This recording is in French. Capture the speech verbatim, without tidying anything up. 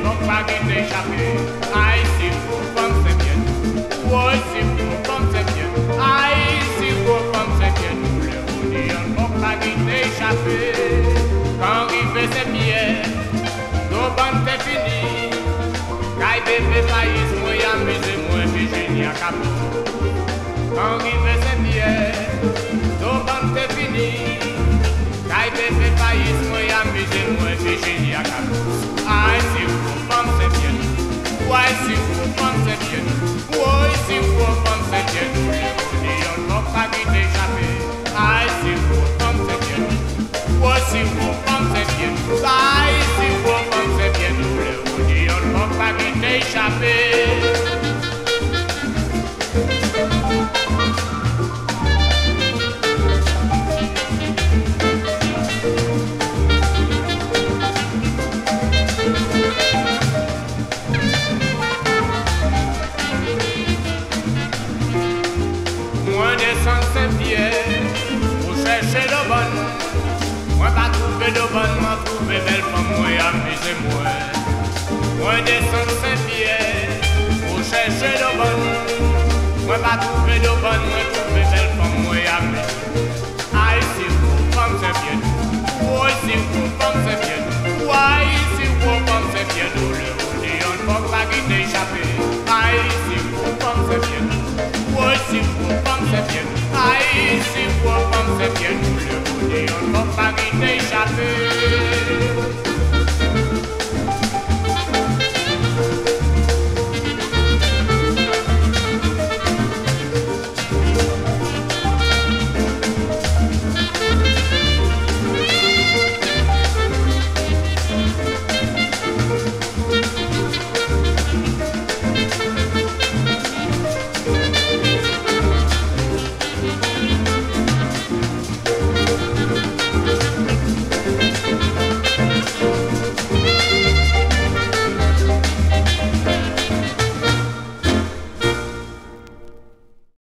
faut pas qu'il t'échappe. Aïe, si vous comme c'est bien. Oh, si vous comme c'est bien. Aïe, si vous comme c'est bien. Nous le roudillons, faut pas qu'il t'échappe. Quand il fait ses Pierre, nos bandes t'es fini. Quand il fait faillisse, moi y'amuse, moi Virginie à capot. Quand il fait ses Pierre, nos bandes t'es fini. Quand il fait faillisse, moi y'amuse, moi Virginie à capot. Aïe, si vous pensez bien. Ouais, si vous pensez bien. Ouais, si vous pensez bien. Nous les roudillons, faut pas qu'il t'échappe. Aïe, si vous pensez bien. Ouais, si vous pensez bien. Aïe, si vous pensez bien. Nous les roudillons, faut pas qu'il t'échappe. Saint-Pierre, pour chercher le bon. Moi pas trouver de bonne, moi trouver belle femme, moi amusez-moi. Moi